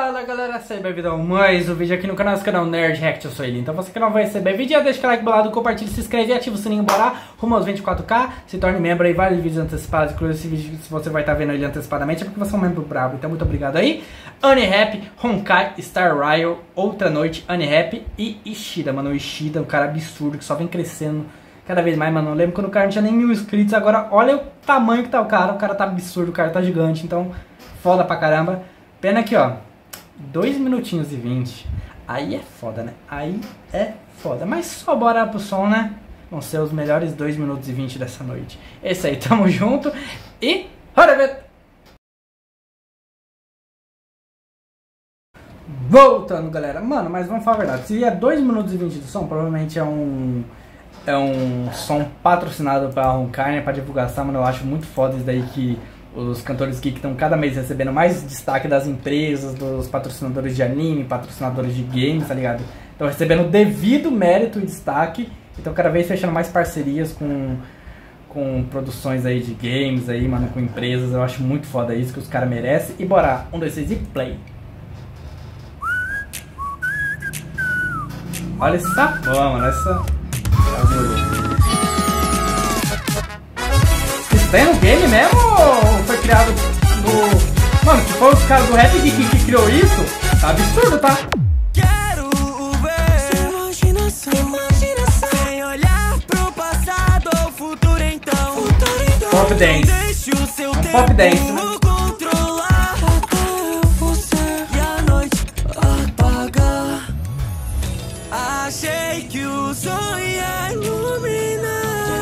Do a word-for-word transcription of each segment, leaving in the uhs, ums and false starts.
Fala galera, seja bem-vindo a mais um vídeo aqui no canal, esse canal Nerd React, eu sou ele. Então você que não vai receber vídeo, deixa o like bolado, compartilha, se inscreve e ativa o sininho, bora rumo aos vinte e quatro K, se torne membro aí, vários vídeos antecipados, inclusive esse vídeo se você vai estar vendo ele antecipadamente é porque você é um membro bravo, então muito obrigado aí. Unirap, Honkai, Star Rail, Outra Noite, Unirap e Ishida, mano, o Ishida, um cara absurdo que só vem crescendo cada vez mais, mano. Eu lembro quando o cara não tinha nem mil inscritos, agora olha o tamanho que tá o cara, o cara tá absurdo, o cara tá gigante, então foda pra caramba. Pena que, ó, dois minutinhos e vinte, aí é foda, né? Aí é foda, mas só bora pro som, né? Vão ser os melhores dois minutos e vinte dessa noite. Esse aí, tamo junto e... Bora ver! Voltando, galera. Mano, mas vamos falar a verdade. Se é dois minutos e vinte do som, provavelmente é um... É um som patrocinado pra Honkai, né? Pra divulgação, mano. Eu acho muito foda isso daí que... Os cantores geek estão cada mês recebendo mais destaque das empresas, dos patrocinadores de anime, patrocinadores de games, tá ligado? Estão recebendo devido mérito e destaque. Então cada vez fechando mais parcerias com, com produções aí de games, aí, mano, com empresas. Eu acho muito foda isso, que os caras merecem. E bora, um, dois, três e play. Olha essa porra, mano, essa... Tem no game mesmo ou foi criado no... Mano, se for os caras do Rap Geek que criou isso, tá absurdo, tá? Quero ver imaginação, imaginação, sem olhar pro passado ou futuro então. Futuro, então. Pop dance. Deixe o seu é um pop dance, né? Controlar você e a noite apagar. Achei que o sonho ia iluminar.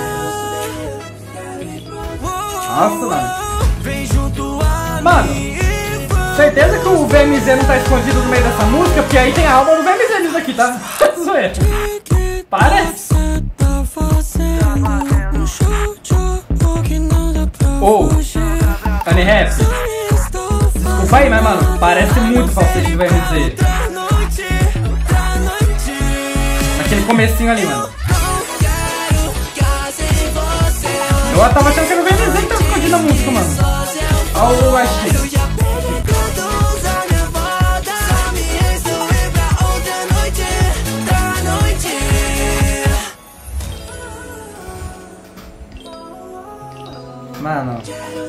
Nossa, mano. Vem junto a Mano, certeza que o V M Z não tá escondido no meio dessa música, porque aí tem a alma do V M Z nisso aqui, tá? Zoeira. Parece. Ou, oh, Unirap. Desculpa aí, mas mano, parece muito falsete do V M Z. Naquele comecinho ali, mano. Eu tava achando que era o V M Z que tava escondido na música, mano. Olha o achei. Mano.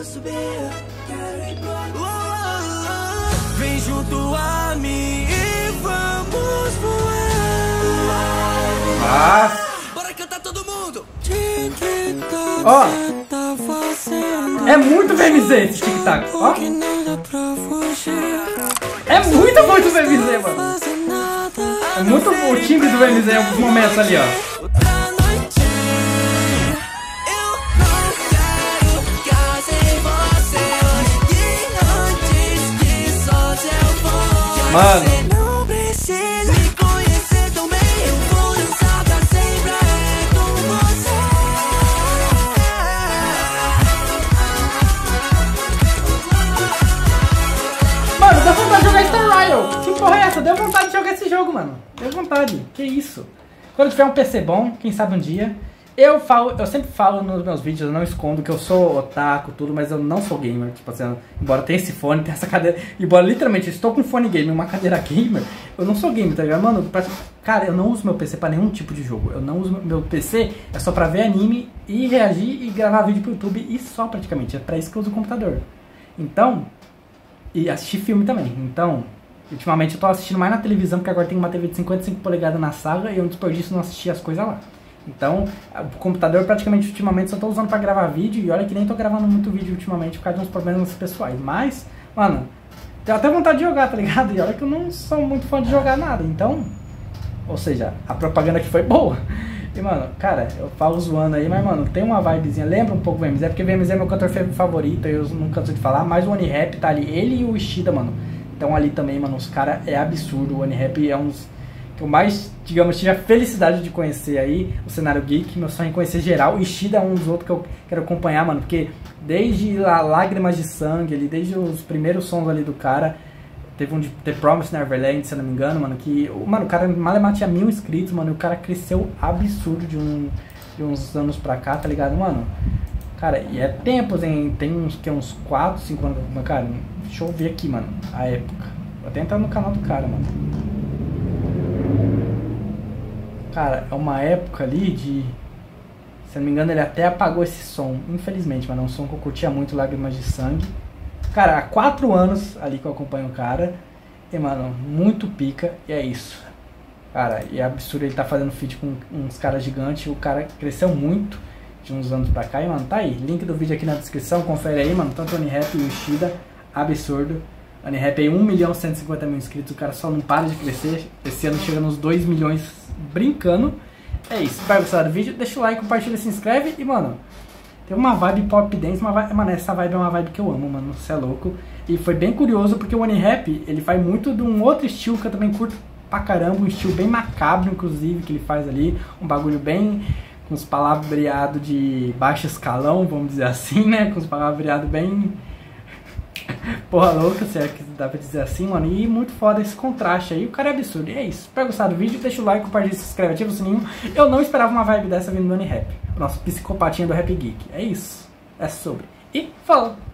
Vem junto a mim e vamos voar. Nossa. Bora cantar todo mundo. Ó, é muito V M Z esse tic-tac, ó. É muito bom do V M Z, mano. É muito o timbre do V M Z em alguns momentos ali, ó. Mano. Deu vontade de jogar Star Rail. Que porra é essa? Deu vontade de jogar esse jogo, mano. Deu vontade. Que isso? Quando tiver um P C bom, quem sabe um dia. Eu falo, eu sempre falo nos meus vídeos, eu não escondo que eu sou otaku, tudo, mas eu não sou gamer. Tipo assim, embora tenha esse fone, tenha essa cadeira. Embora literalmente eu estou com fone gamer, uma cadeira gamer, eu não sou gamer, tá ligado? Mano, pra, cara, eu não uso meu P C pra nenhum tipo de jogo. Eu não uso meu P C, é só pra ver anime e reagir e gravar vídeo pro YouTube e só praticamente. É pra isso que eu uso o computador. Então. E assistir filme também. Então, ultimamente eu tô assistindo mais na televisão, porque agora tem uma T V de cinquenta e cinco polegadas na sala e eu desperdício não assistir as coisas lá. Então, o computador praticamente ultimamente só tô usando pra gravar vídeo, e olha que nem tô gravando muito vídeo ultimamente por causa de uns problemas pessoais. Mas, mano, tenho até vontade de jogar, tá ligado? E olha que eu não sou muito fã de jogar nada, então... Ou seja, a propaganda aqui foi boa. E, mano, cara, eu falo zoando aí, mas, mano, tem uma vibezinha, lembra um pouco o V M Z, porque o V M Z é meu cantor favorito, eu não canso de falar, mas o Unirap tá ali, ele e o Ishida, mano, estão ali também, mano, os caras é absurdo, o Unirap é uns que eu mais, digamos, tive a felicidade de conhecer aí, o cenário geek, meu sonho é conhecer geral, o Ishida é um dos outros que eu quero acompanhar, mano, porque desde a Lágrimas de Sangue ali, desde os primeiros sons ali do cara, teve um de The Promised Neverland, se eu não me engano, mano, que... Mano, o cara malemar tinha mil inscritos, mano, e o cara cresceu absurdo de, um, de uns anos pra cá, tá ligado, mano? Cara, e é tempo, tem, tem uns, que, uns quatro, cinco anos, mas, cara, deixa eu ver aqui, mano, a época. Vou até entrar no canal do cara, mano. Cara, é uma época ali de... Se não me engano, ele até apagou esse som. Infelizmente, mano. É um som que eu curtia muito, Lágrimas de Sangue. Cara, há quatro anos ali que eu acompanho o cara. E, mano, muito pica. E é isso. Cara, e é absurdo ele tá fazendo feat com uns caras gigantes. O cara cresceu muito de uns anos pra cá. E, mano, tá aí. Link do vídeo aqui na descrição. Confere aí, mano. Tanto o Onirap e o Ishida. Absurdo. O Onirap aí, um milhão e cento e cinquenta mil inscritos. O cara só não para de crescer. Esse ano chega nos dois milhões brincando. É isso. Se gostar do vídeo, deixa o like, compartilha, se inscreve. E, mano, tem uma vibe pop dance. Uma vibe, mano, essa vibe é uma vibe que eu amo, mano. Você é louco. E foi bem curioso porque o Onirap, ele faz muito de um outro estilo que eu também curto pra caramba. Um estilo bem macabro, inclusive, que ele faz ali. Um bagulho bem... com os palavreados de baixo escalão, vamos dizer assim, né? Com os palavreados bem... porra louca, se é que dá pra dizer assim, mano. E muito foda esse contraste aí. O cara é absurdo. E é isso. Espero gostar do vídeo. Deixa o like, compartilha, se inscreve, ativa o sininho. Eu não esperava uma vibe dessa vindo do Onirap. Nosso psicopatinha do Rap Geek. É isso. É sobre. E falou!